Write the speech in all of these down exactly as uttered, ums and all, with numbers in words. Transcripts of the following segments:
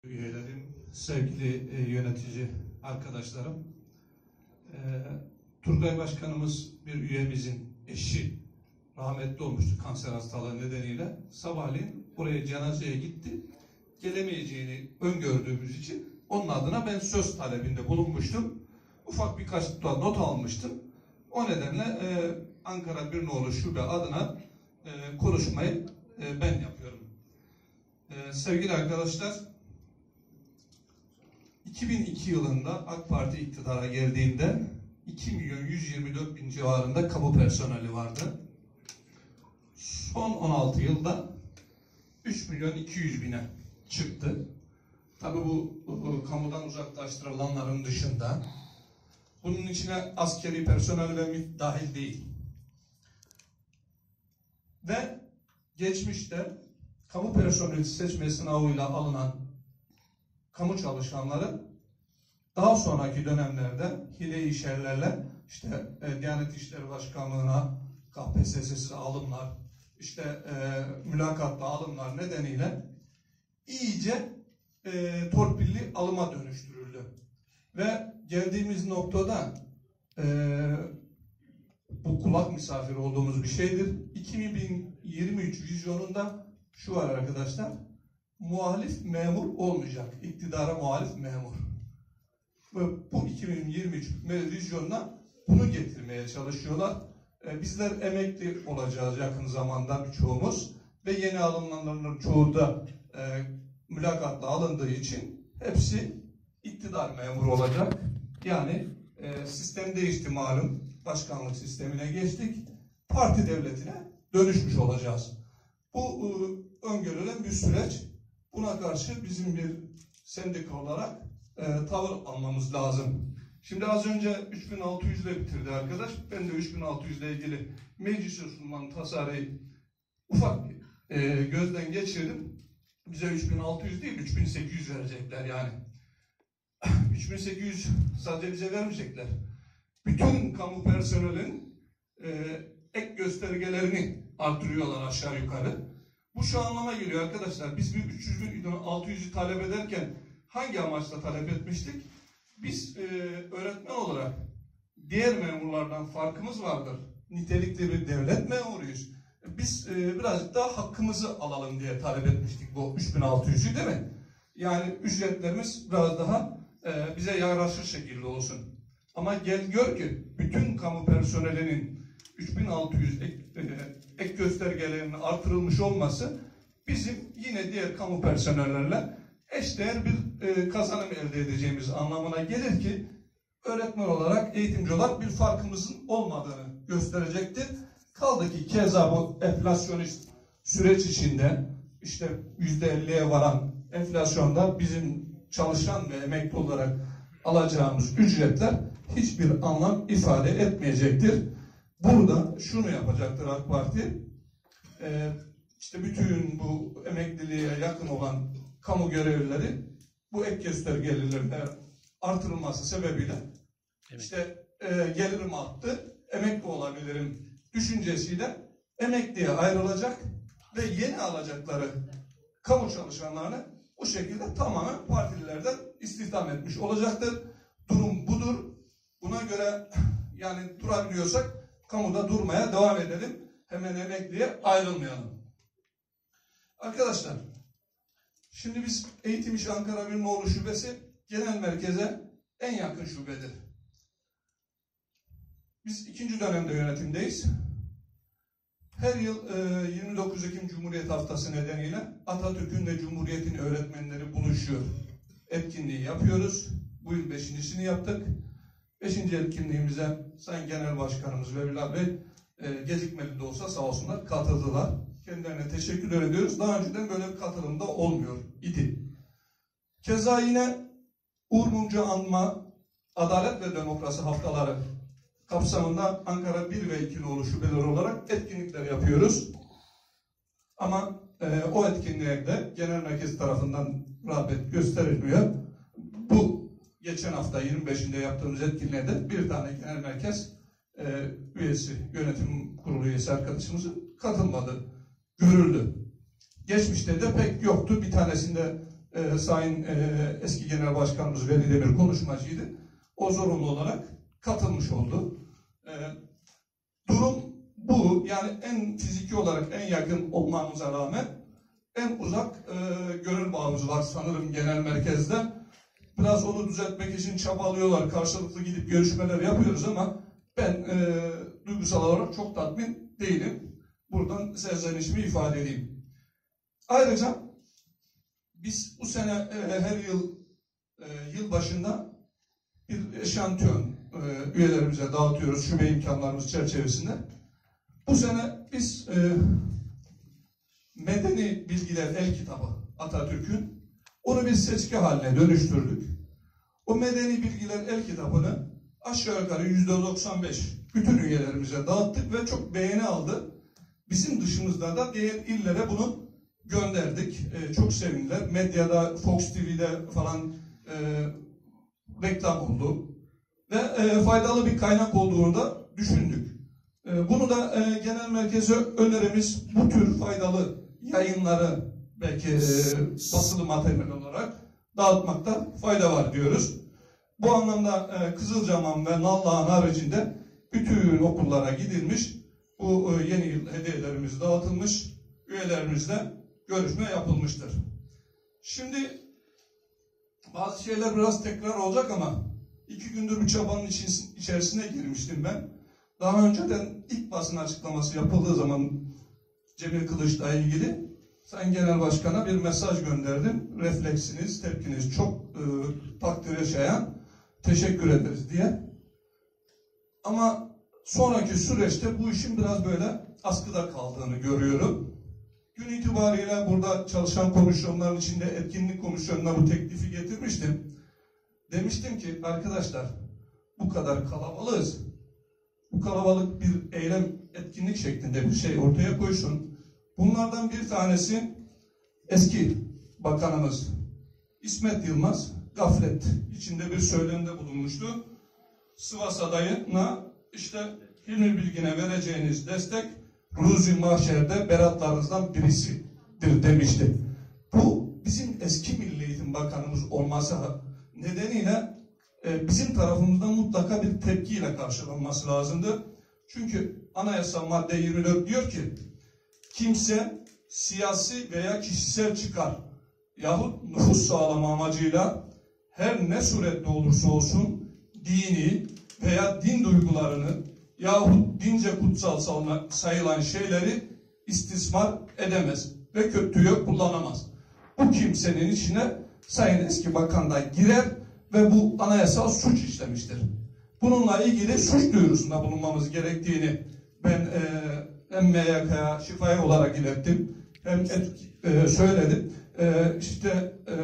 Üyelerim, sevgili e, yönetici arkadaşlarım, e, Turgay Başkanımız bir üyemizin eşi rahmetli olmuştu kanser hastalığı nedeniyle. Sabahleyin buraya cenazeye gitti. Gelemeyeceğini öngördüğümüz için onun adına ben söz talebinde bulunmuştum. Ufak birkaç not almıştım. O nedenle e, Ankara Bir Nolu Şube adına e, konuşmayı e, ben yapıyorum. E, sevgili arkadaşlar, iki bin iki yılında AK Parti iktidara geldiğinde iki milyon yüz yirmi dört bin civarında kamu personeli vardı. Son on altı yılda üç milyon iki yüz bine çıktı. Tabii bu, bu kamudan uzaklaştırılanların dışında, bunun içine askeri personel ve MİT dahil değil. Ve geçmişte kamu personeli seçme sınavıyla alınan kamu çalışanları daha sonraki dönemlerde hile-i şerlerle işte e, Diyanet İşleri Başkanlığı'na K P S S'siz alımlar, işte e, mülakatlı alımlar nedeniyle iyice e, torpilli alıma dönüştürüldü. Ve geldiğimiz noktada e, bu kulak misafiri olduğumuz bir şeydir. iki bin yirmi üç vizyonunda şu var arkadaşlar: muhalif memur olmayacak, iktidara muhalif memur. Ve bu iki bin yirmi üç vizyonuna bunu getirmeye çalışıyorlar. Ee, bizler emekli olacağız yakın zamanda birçoğumuz ve yeni alınanların çoğu da e, mülakatla alındığı için hepsi iktidar memuru olacak. Yani e, sistem değişti malum, başkanlık sistemine geçtik, parti devletine dönüşmüş olacağız. Bu e, öngörülen bir süreç. Buna karşı bizim bir sendika olarak e, tavır almamız lazım. Şimdi az önce üç bin altı yüz ile bitirdi arkadaş. Ben de üç bin altı yüz ile ilgili meclise sunulan tasarıyı ufak bir e, gözden geçirdim. Bize üç bin altı yüz değil, üç bin sekiz yüz verecekler yani. üç bin sekiz yüz sadece bize vermeyecekler. Bütün kamu personelinin e, ek göstergelerini artırıyorlar aşağı yukarı. Bu şu anlama geliyor arkadaşlar. Biz bir üç yüz bin, altı yüzü talep ederken hangi amaçla talep etmiştik? Biz e, öğretmen olarak diğer memurlardan farkımız vardır. Nitelikli bir devlet memuruyuz. Biz e, birazcık daha hakkımızı alalım diye talep etmiştik bu üç bin altı yüzü, değil mi? Yani ücretlerimiz biraz daha e, bize yaraşır şekilde olsun. Ama gel gör ki bütün kamu personelinin üç bin altı yüz ek, e, ek göstergelerinin artırılmış olması bizim yine diğer kamu personellerle eşdeğer bir e, kazanım elde edeceğimiz anlamına gelir ki öğretmen olarak, eğitimci olarak bir farkımızın olmadığını gösterecektir. Kaldı ki keza bu enflasyonist süreç içinde işte yüzde elliye varan enflasyonda bizim çalışan ve emekli olarak alacağımız ücretler hiçbir anlam ifade etmeyecektir. Burada şunu yapacaktır AK Parti, ee, işte bütün bu emekliliğe yakın olan kamu görevlileri bu ek göstergelerin artırılması sebebiyle evet. işte e, gelirim arttı, emekli olabilirim düşüncesiyle emekliye ayrılacak ve yeni alacakları kamu çalışanlarını bu şekilde tamamen partililerden istihdam etmiş olacaktır. Durum budur. Buna göre yani durabiliyorsak kamuda durmaya devam edelim. Hemen emekliye ayrılmayalım. Arkadaşlar, şimdi biz Eğitim İşi Ankara Bir Nolu Şubesi genel merkeze en yakın şubedir. Biz ikinci dönemde yönetimdeyiz. Her yıl e, yirmi dokuz Ekim Cumhuriyet Haftası nedeniyle Atatürk'ün ve Cumhuriyet'in öğretmenleri buluşuyor. Etkinliği yapıyoruz. Bu yıl beşincisini yaptık. Beşinci etkinliğimize Sayın Genel Başkanımız ve Bilal Bey e, gecikmeli de olsa sağ olsunlar katıldılar. Kendilerine teşekkür ediyoruz. Daha önceden böyle bir katılımda olmuyor idi. Keza yine Uğur Mumcu Anma Adalet ve Demokrasi Haftaları kapsamında Ankara bir ve iki Nolu şubeler olarak etkinlikler yapıyoruz. Ama e, o etkinliklerde genel merkez tarafından rağbet gösterilmiyor. Bu geçen hafta yirmi beşinde yaptığımız etkinliğe bir tane genel merkez e, üyesi, yönetim kurulu üyesi arkadaşımızın katılmadı, görüldü. Geçmişte de pek yoktu. Bir tanesinde e, Sayın e, eski Genel Başkanımız Veli Demir konuşmacıydı. O zorunlu olarak katılmış oldu. E, durum bu. Yani en fiziki olarak en yakın olmamıza rağmen en uzak e, gönül bağımız var sanırım genel merkezde. Biraz onu düzeltmek için çabalıyorlar. Karşılıklı gidip görüşmeler yapıyoruz ama ben e, duygusal olarak çok tatmin değilim. Buradan serzenişimi ifade edeyim. Ayrıca biz bu sene e, her yıl e, yıl başında bir eşantiyon e, üyelerimize dağıtıyoruz şube imkanlarımız çerçevesinde. Bu sene biz e, Medeni Bilgiler El Kitabı Atatürk'ün onu bir seçki haline dönüştürdük. O Medeni Bilgiler El Kitabı'nı aşağı yukarı yüzde doksan beş bütün üyelerimize dağıttık ve çok beğeni aldı. Bizim dışımızda da diğer illere bunu gönderdik. E, çok sevindiler. Medyada, Fox T V'de falan e, reklam oldu. Ve e, faydalı bir kaynak olduğunu da düşündük. E, bunu da e, genel merkeze önerimiz bu tür faydalı yayınları belki e, basılı materyal olarak dağıtmakta fayda var diyoruz. Bu anlamda e, Kızılcahamam ve Nallıhan haricinde bütün okullara gidilmiş, bu e, yeni yıl hediyelerimiz dağıtılmış, üyelerimizle görüşme yapılmıştır. Şimdi bazı şeyler biraz tekrar olacak ama iki gündür bir çabanın içerisine girmiştim ben. Daha önceden ilk basın açıklaması yapıldığı zaman Cemil Kılıç'la ilgili Sayın Genel Başkan'a bir mesaj gönderdim. Refleksiniz, tepkiniz çok e, takdire şayan, teşekkür ederiz diye. Ama sonraki süreçte bu işin biraz böyle askıda kaldığını görüyorum. Gün itibariyle burada çalışan komisyonların içinde etkinlik komisyonuna bu teklifi getirmiştim. Demiştim ki arkadaşlar bu kadar kalabalığız. Bu kalabalık bir eylem, etkinlik şeklinde bir şey ortaya koysun. Bunlardan bir tanesi eski bakanımız İsmet Yılmaz gaflet içinde bir söylemde bulunmuştu. Sivas adayına işte Hilmi Bilgin'e vereceğiniz destek Ruzi Mahşer'de beratlarınızdan birisidir demişti. Bu bizim eski Milli Eğitim Bakanımız olması nedeniyle e, bizim tarafımızdan mutlaka bir tepkiyle karşılanması lazımdı. Çünkü anayasa madde yirmi dört diyor ki kimse siyasi veya kişisel çıkar yahut nüfus sağlama amacıyla her ne surette olursa olsun dini veya din duygularını yahut dince kutsal sayılan şeyleri istismar edemez ve kötüye kullanamaz. Bu kimsenin içine Sayın Eski Bakan da girer ve bu anayasal suç işlemiştir. Bununla ilgili suç duyurusunda bulunmamız gerektiğini ben e, hem M Y K'ya şifaya olarak ilettim hem et, e, söyledim. E, işte e,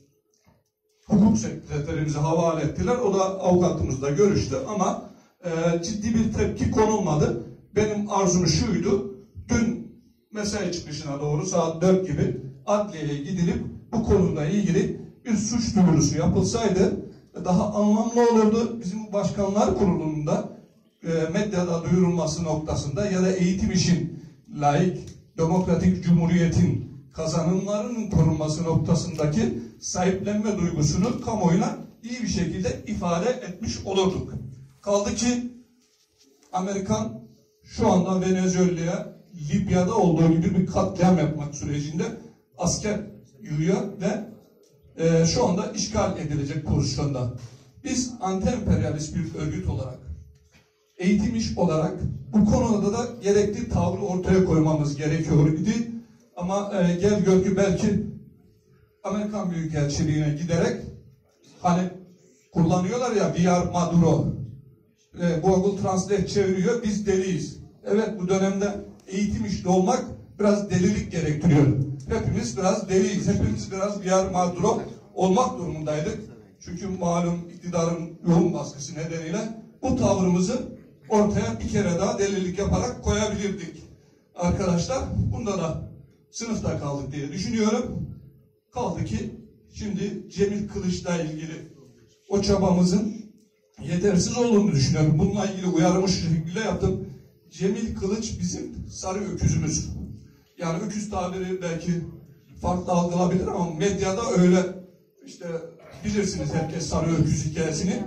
hukuk sekreterimize havale ettiler. O da avukatımızla görüştü ama e, ciddi bir tepki konulmadı. Benim arzum şuydu. Dün mesai çıkışına doğru saat dört gibi adliyeye gidilip bu konuyla ilgili bir suç duyurusu yapılsaydı daha anlamlı olurdu. Bizim Başkanlar Kurulu'nda e, medyada duyurulması noktasında ya da eğitim işin laik, demokratik cumhuriyetin kazanımlarının korunması noktasındaki sahiplenme duygusunu kamuoyuna iyi bir şekilde ifade etmiş olurduk. Kaldı ki Amerikan şu anda Venezuela'ya Libya'da olduğu gibi bir katliam yapmak sürecinde asker yığıyor ve e, şu anda işgal edilecek pozisyonda. Biz anti-emperyalist bir örgüt olarak, eğitim iş olarak bu konuda da gerekli tavrı ortaya koymamız gerekiyor idi. Ama e, gel gör ki belki Amerikan Büyükelçiliğine giderek hani kullanıyorlar ya V R Maduro, e, Google Translate çeviriyor, biz deliyiz. Evet, bu dönemde eğitim işte olmak biraz delilik gerektiriyor. Hepimiz biraz deliyiz, hepimiz biraz V R Maduro olmak durumundaydık. Çünkü malum iktidarın yoğun baskısı nedeniyle bu tavrımızı ortaya bir kere daha delilik yaparak koyabilirdik. Arkadaşlar bunda da sınıfta kaldık diye düşünüyorum. Kaldı ki şimdi Cemil Kılıç'la ilgili o çabamızın yetersiz olduğunu düşünüyorum. Bununla ilgili uyarımı şu şekilde yaptım. Cemil Kılıç bizim sarı öküzümüz. Yani öküz tabiri belki farklı algılanabilir ama medyada öyle işte bilirsiniz herkes sarı öküz hikayesini.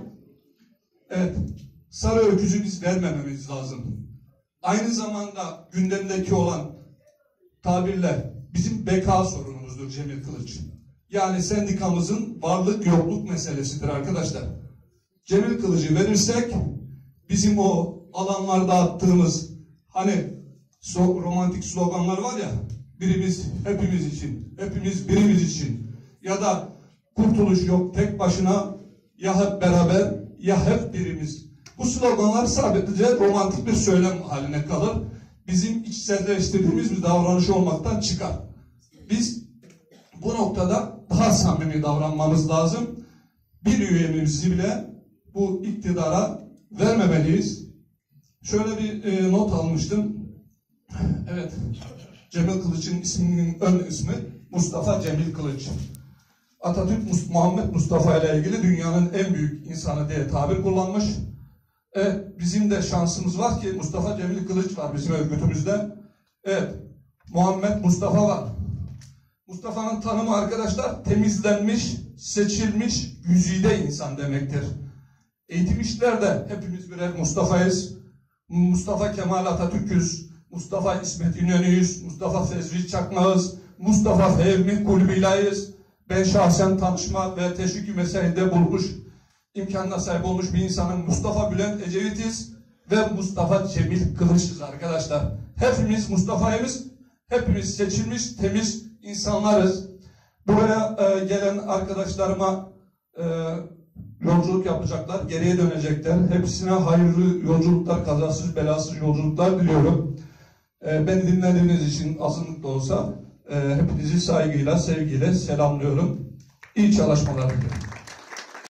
Evet, sarı öküzü biz vermememiz lazım. Aynı zamanda gündemdeki olan tabirler bizim beka sorunumuzdur Cemil Kılıç. Yani sendikamızın varlık yokluk meselesidir arkadaşlar. Cemil Kılıç'ı verirsek bizim o alanlarda attığımız hani so romantik sloganlar var ya, birimiz hepimiz için, hepimiz birimiz için ya da kurtuluş yok tek başına, ya hep beraber ya hep birimiz. Bu sloganlar sadece romantik bir söylem haline kalır. Bizim içselleştirdiğimiz bir davranış olmaktan çıkar. Biz bu noktada daha samimi davranmamız lazım. Bir üyemizi bile bu iktidara vermemeliyiz. Şöyle bir e, not almıştım. Evet, Cemil Kılıç'ın isminin ön ismi Mustafa Cemil Kılıç. Atatürk Mus Muhammed Mustafa ile ilgili dünyanın en büyük insanı diye tabir kullanmış. Evet, bizim de şansımız var ki Mustafa Cemil Kılıç var bizim örgütümüzde. Evet, Muhammed Mustafa var. Mustafa'nın tanımı arkadaşlar temizlenmiş, seçilmiş, güzide insan demektir. Eğitim işlerde hepimiz birer Mustafa'yız. Mustafa Kemal Atatürk'üz, Mustafa İsmet İnönü'yüz, Mustafa Fezli Çakmağız, Mustafa Fehmi Kulübilay'ız. Ben şahsen tanışma ve teşvik meselinde bulmuş, imkanına sahip olmuş bir insanım. Mustafa Bülent Ecevit'iz ve Mustafa Cemil Kılıç'ız arkadaşlar. Hepimiz Mustafa'yız, hepimiz seçilmiş, temiz insanlarız. Buraya e, gelen arkadaşlarıma e, yolculuk yapacaklar, geriye dönecekler. Hepsine hayırlı yolculuklar, kazasız belasız yolculuklar diliyorum. E, beni dinlediğiniz için azınlık da olsa e, hepinizi saygıyla, sevgiyle selamlıyorum. İyi çalışmalar diliyorum.